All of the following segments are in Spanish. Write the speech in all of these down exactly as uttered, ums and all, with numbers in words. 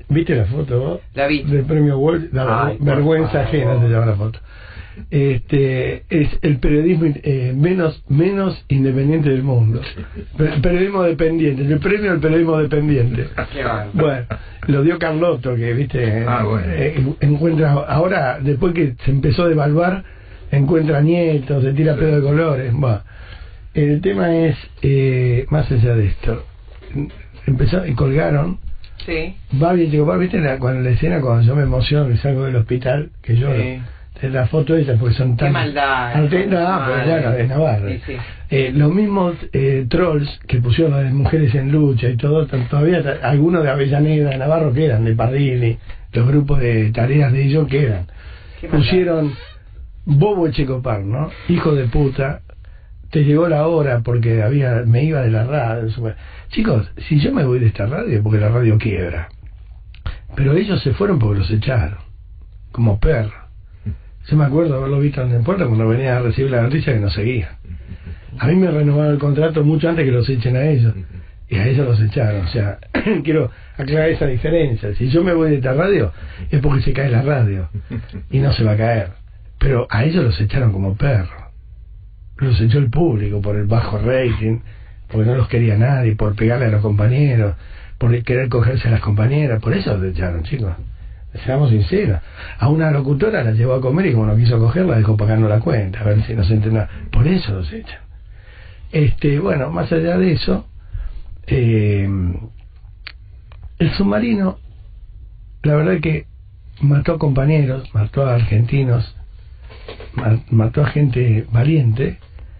¿Viste la foto vos? La vi. Del premio World, la Ay, vergüenza ajena se llama la foto. Este es el periodismo eh, menos menos independiente del mundo. Per periodismo dependiente, el premio al periodismo dependiente. Bueno, lo dio Carlotto, que viste, ah, bueno. eh, encuentra ahora, después que se empezó a devaluar, encuentra nietos, se tira pedo de colores. Bueno, el tema es eh, más allá de esto. Empezó y colgaron. Sí. Va bien, chico, va, viste la, cuando la escena cuando yo me emociono y salgo del hospital, que yo sí. La foto esa porque son tan... Qué maldad. Ante... No, no pero bueno, de Navarra. Sí, sí. Eh, los mismos eh, trolls que pusieron las mujeres en lucha y todo, todavía algunos de Avellaneda, de Navarro que eran, de Pardini, los grupos de tareas de ellos que eran. Pusieron Bobo Echecopar, ¿no? Hijo de puta, te llegó la hora porque había me iba de la radio. Chicos, si yo me voy de esta radio porque la radio quiebra. Pero ellos se fueron porque los echaron, como perros. Yo me acuerdo haberlo visto en el puerto cuando venía a recibir la noticia que nos seguía. A mí me renovaron el contrato mucho antes que los echen a ellos. Y a ellos los echaron. O sea, quiero aclarar esa diferencia. Si yo me voy de esta radio, es porque se cae la radio. Y no se va a caer. Pero a ellos los echaron como perros. Los echó el público por el bajo rating, porque no los quería nadie, por pegarle a los compañeros, por querer cogerse a las compañeras. Por eso los echaron, chicos. Seamos sinceros, a una locutora la llevó a comer y como no quiso cogerla dejó pagando la cuenta, a ver si no se entiende. Por eso los echan. Este, bueno, más allá de eso, eh, el submarino, la verdad que mató a compañeros, mató a argentinos, mató a gente valiente,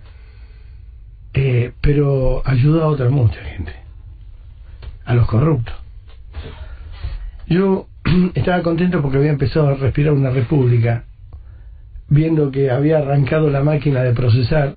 eh, pero ayudó a otra mucha gente, a los corruptos. Yo estaba contento porque había empezado a respirar una república, viendo que había arrancado la máquina de procesar,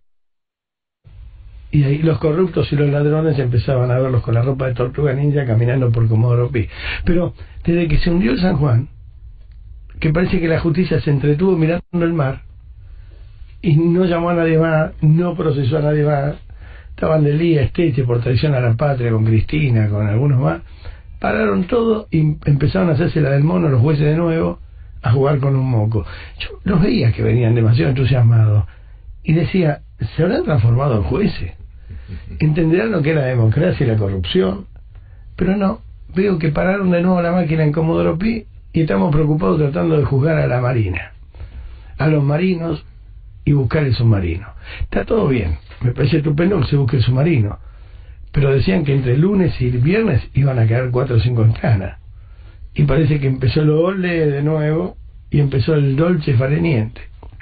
y ahí los corruptos y los ladrones empezaban a verlos con la ropa de Tortuga Ninja caminando por Comodoro Pi. Pero desde que se hundió el San Juan, que parece que la justicia se entretuvo mirando el mar y no llamó a nadie más, no procesó a nadie más, estaban del día Esteche por traición a la patria con Cristina, con algunos más, pararon todo y empezaron a hacerse la del mono los jueces de nuevo, a jugar con un moco. Yo los veía que venían demasiado entusiasmados y decía, ¿se habrán transformado en jueces? ¿Entenderán lo que es la democracia y la corrupción? Pero no, veo que pararon de nuevo la máquina en Comodoro Pi y estamos preocupados tratando de juzgar a la marina, a los marinos y buscar el submarino. Está todo bien, me parece estupendo que se busque el submarino, pero decían que entre lunes y viernes iban a quedar cuatro o cinco en cana. Y parece que empezó el Ole de nuevo y empezó el Dolce Fareniente.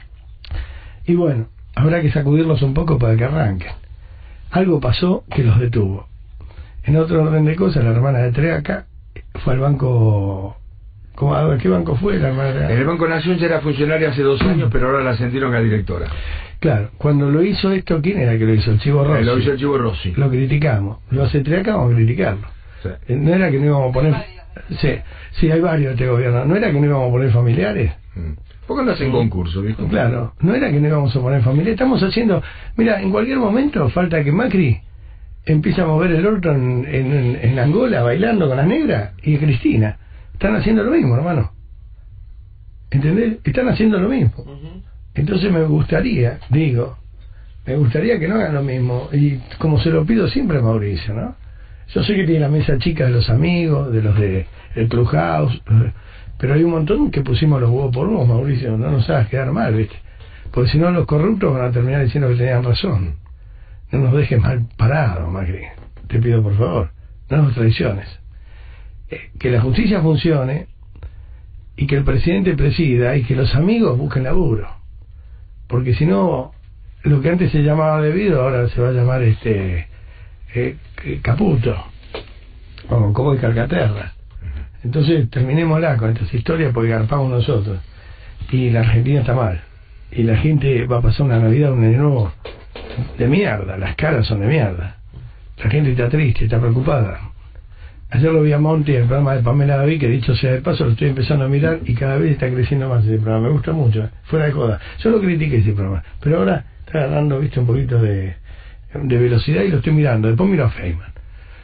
Y bueno, habrá que sacudirlos un poco para que arranquen. Algo pasó que los detuvo. En otro orden de cosas, la hermana de Treaca fue al banco... ¿Cómo, ¿A qué banco fue la hermana de Treaca? En el Banco Nación ya era funcionaria hace dos años, pero ahora la ascendieron a directora. Claro, cuando lo hizo esto, ¿quién era que lo hizo? El Chivo Rossi. Eh, lo hizo el Chivo Rossi. Lo criticamos. Lo hace Treaca, vamos a criticarlo. Sí. No era que no íbamos a poner... Sí, sí, hay varios de este gobierno. ¿No era que no íbamos a poner familiares? Mm. ¿Por qué no hacen concurso, viejo? Claro, no era que no íbamos a poner familiares. Estamos haciendo... Mira, en cualquier momento falta que Macri empiece a mover el orto en, en, en Angola, bailando con las negras, y Cristina. Están haciendo lo mismo, hermano. ¿Entendés? Están haciendo lo mismo. Uh-huh. Entonces me gustaría, digo, me gustaría que no hagan lo mismo. Y como se lo pido siempre a Mauricio, ¿no? Yo sé que tiene la mesa chica de los amigos, de los de el Clubhouse, pero hay un montón que pusimos los huevos por vos, Mauricio. No nos hagas quedar mal, ¿viste? Porque si no los corruptos van a terminar diciendo que tenían razón. No nos dejes mal parados, Macri. Te pido por favor, no nos traiciones. Eh, que la justicia funcione y que el presidente presida y que los amigos busquen laburo. Porque si no, lo que antes se llamaba debido ahora se va a llamar este eh, Caputo o como es Calcaterra. Entonces terminémosla con estas historias porque garpamos nosotros y la Argentina está mal y la gente va a pasar una Navidad, un año nuevo de mierda, las caras son de mierda, la gente está triste, está preocupada. Ayer lo vi a Monti en el programa de Pamela David, que dicho sea de paso lo estoy empezando a mirar y cada vez está creciendo más ese programa, me gusta mucho, fuera de joda. Yo lo critiqué ese programa, pero ahora está agarrando, viste, un poquito de, de velocidad y lo estoy mirando. Después miro a Feynman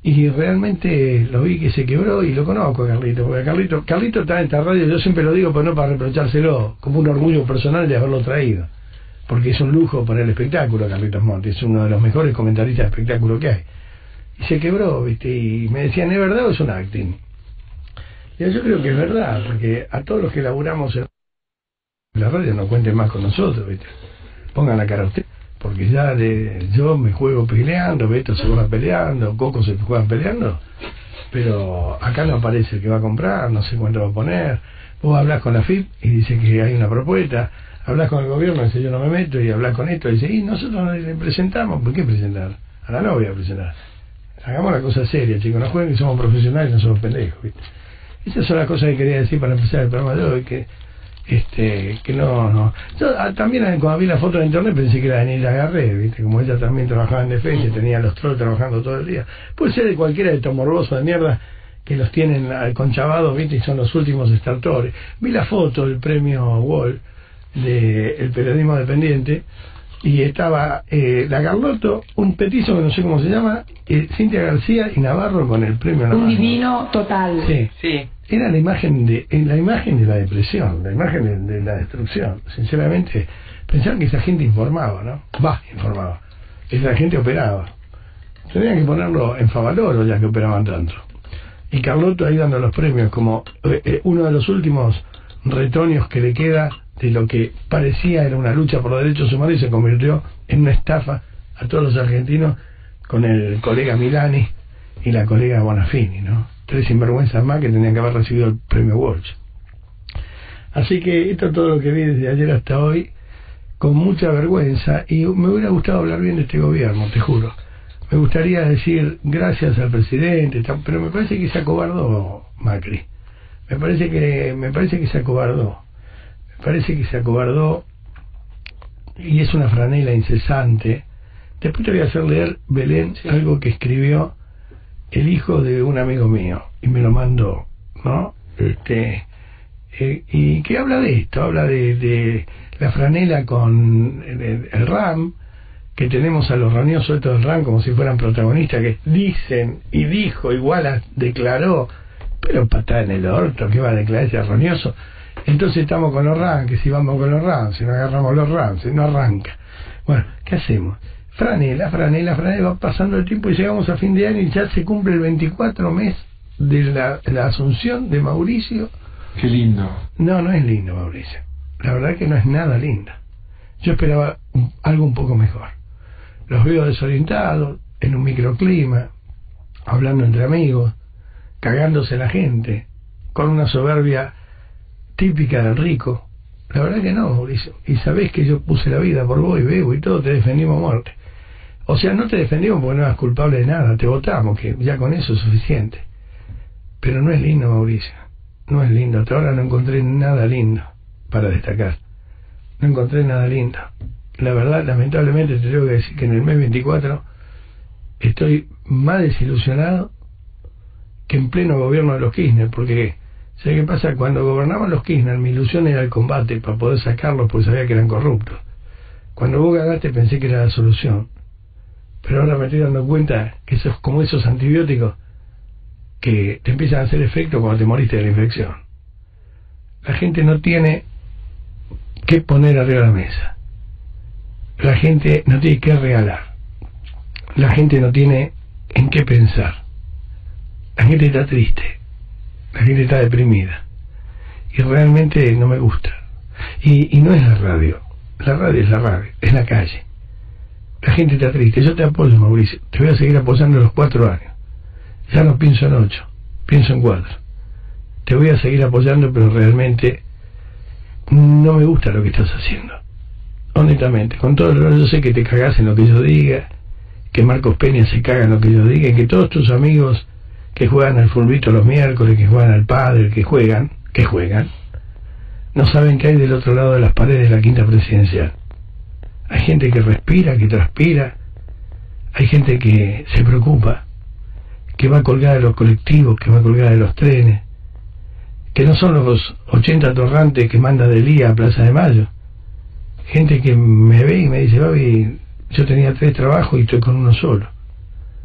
y realmente lo vi que se quebró y lo conozco a Carlito, porque Carlito, Carlito está en esta radio, yo siempre lo digo, pero no para reprochárselo, como un orgullo personal de haberlo traído, porque es un lujo para el espectáculo. Carlitos Montes es uno de los mejores comentaristas de espectáculo que hay, y se quebró, viste, y me decían, ¿es verdad o es un acting? Y yo creo que es verdad, porque a todos los que laburamos en la radio no cuenten más con nosotros, viste, pongan la cara a usted, porque ya de, yo me juego peleando, Beto se juega peleando, Coco se juega peleando, pero acá no aparece el que va a comprar, no sé cuánto va a poner. Vos hablás con la F I P y dice que hay una propuesta, hablás con el gobierno y dice yo no me meto, y hablás con esto y dice, y nosotros le presentamos. ¿Por qué presentar? A la novia presentar. Hagamos la cosa seria, chicos, no jueguen que somos profesionales, no somos pendejos, ¿viste? Esas son las cosas que quería decir para empezar el programa de hoy, que este que no no yo ah, también cuando vi la foto de internet pensé que era Daniela Garré, viste, como ella también trabajaba en defensa y tenía los trolls trabajando todo el día. Puede ser de cualquiera de estos morbosos de mierda que los tienen conchavados, viste, y son los últimos startores. Vi la foto del premio Wall de el periodismo dependiente y estaba eh, la Carlotto, un petizo que no sé cómo se llama, eh, Cintia García y Navarro con el premio Navarro. Un divino total. Sí, sí. Era la imagen de la imagen de la depresión, la imagen de, de la destrucción. Sinceramente, pensaban que esa gente informaba, ¿no? Va, informaba. Esa gente operaba. Tenían que ponerlo en Favaloro ya que operaban tanto. Y Carlotto ahí dando los premios como eh, eh, uno de los últimos retoños que le queda de lo que parecía era una lucha por los derechos humanos y se convirtió en una estafa a todos los argentinos con el colega Milani y la colega Bonafini, ¿no? Tres sinvergüenzas más que tenían que haber recibido el premio Walsh. Así que esto es todo lo que vi desde ayer hasta hoy, con mucha vergüenza, y me hubiera gustado hablar bien de este gobierno, te juro. Me gustaría decir gracias al presidente, pero me parece que se acobardó Macri. Me parece que me parece que se acobardó. Me parece que se acobardó y es una franela incesante. Después te voy a hacer leer, Belén, sí, algo que escribió el hijo de un amigo mío y me lo mandó, ¿no? Este eh, y que habla de esto, habla de, de la franela con el, el RAM, que tenemos a los roñosos estos del RAM como si fueran protagonistas, que dicen y dijo, igual a, declaró, pero patada en el orto, que va a declarar ese roñoso. Entonces estamos con los RAM, que si vamos con los RAM, si no agarramos los RAM, si no arranca. Bueno, ¿qué hacemos? Franela, franela, franela, va pasando el tiempo y llegamos a fin de año y ya se cumple el veinticuatro mes de la, la asunción de Mauricio. Qué lindo. No, no es lindo, Mauricio. La verdad que no es nada lindo. Yo esperaba un, algo un poco mejor. Los veo desorientados, en un microclima, hablando entre amigos, cagándose la gente, con una soberbia típica del rico. La verdad que no, Mauricio. Y sabés que yo puse la vida por vos y Bebo y todo, te defendimos a muerte. O sea, no te defendimos porque no eras culpable de nada, te votamos, que ya con eso es suficiente. Pero no es lindo, Mauricio. No es lindo. Hasta ahora no encontré nada lindo para destacar. No encontré nada lindo. La verdad, lamentablemente, te tengo que decir que en el mes veinticuatro estoy más desilusionado que en pleno gobierno de los Kirchner, porque ¿sabes qué pasa? Cuando gobernaban los Kirchner, mi ilusión era el combate para poder sacarlos porque sabía que eran corruptos. Cuando vos ganaste pensé que era la solución, pero ahora me estoy dando cuenta que eso es como esos antibióticos que te empiezan a hacer efecto cuando te moriste de la infección. La gente no tiene que poner arriba de la mesa. La gente no tiene que regalar. La gente no tiene en qué pensar. La gente está triste. La gente está deprimida. Y realmente no me gusta. Y, y no es la radio. La radio es la radio. Es la calle. La gente está triste. Yo te apoyo, Mauricio. Te voy a seguir apoyando los cuatro años. Ya no pienso en ocho. Pienso en cuatro. Te voy a seguir apoyando, pero realmente no me gusta lo que estás haciendo. Honestamente. Con todo el dolor, yo sé que te cagás en lo que yo diga, que Marcos Peña se caga en lo que yo diga, y que todos tus amigos que juegan al fulbito los miércoles, que juegan al pádel, que juegan, que juegan, no saben qué hay del otro lado de las paredes de la quinta presidencial. Hay gente que respira, que transpira, hay gente que se preocupa, que va colgada de los colectivos, que va colgada de los trenes, que no son los ochenta torrantes que manda de Lía a Plaza de Mayo. Gente que me ve y me dice, Babi, yo tenía tres trabajos y estoy con uno solo.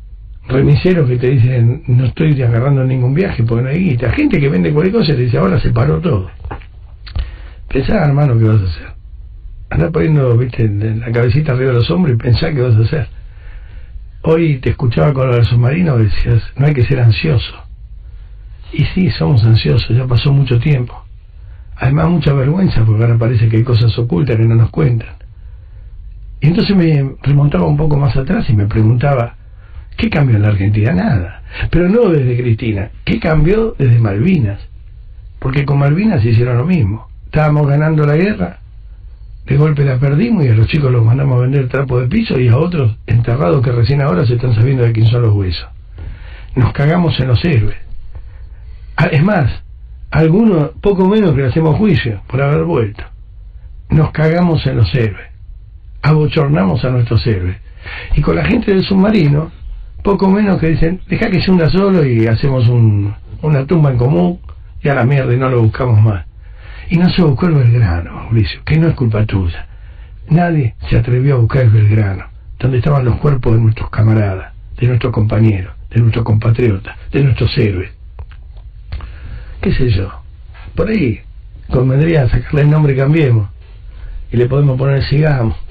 remiseros que te dicen no estoy agarrando ningún viaje porque no hay guita, gente que vende cualquier cosa y te dice ahora se paró todo. Pensá, hermano, qué vas a hacer. Andá poniendo, viste, la cabecita arriba de los hombros y pensá qué vas a hacer. Hoy te escuchaba con el submarino, decías no hay que ser ansioso, y sí, somos ansiosos, ya pasó mucho tiempo, además mucha vergüenza porque ahora parece que hay cosas ocultas que no nos cuentan. Y entonces me remontaba un poco más atrás y me preguntaba ¿qué cambió en la Argentina? Nada. Pero no desde Cristina. ¿Qué cambió desde Malvinas? Porque con Malvinas hicieron lo mismo. Estábamos ganando la guerra, de golpe la perdimos y a los chicos los mandamos a vender trapo de piso y a otros enterrados que recién ahora se están sabiendo de quién son los huesos. Nos cagamos en los héroes. Es más, algunos poco menos que le hacemos juicio por haber vuelto. Nos cagamos en los héroes. Abochornamos a nuestros héroes. Y con la gente del submarino poco menos que dicen deja que se hunda solo y hacemos un, una tumba en común y a la mierda y no lo buscamos más. Y no se buscó el Belgrano, Mauricio, que no es culpa tuya. Nadie se atrevió a buscar el Belgrano, donde estaban los cuerpos de nuestros camaradas, de nuestros compañeros, de nuestros compatriotas, de nuestros héroes. Qué sé yo, por ahí convendría sacarle el nombre Cambiemos y le podemos poner Sigamos.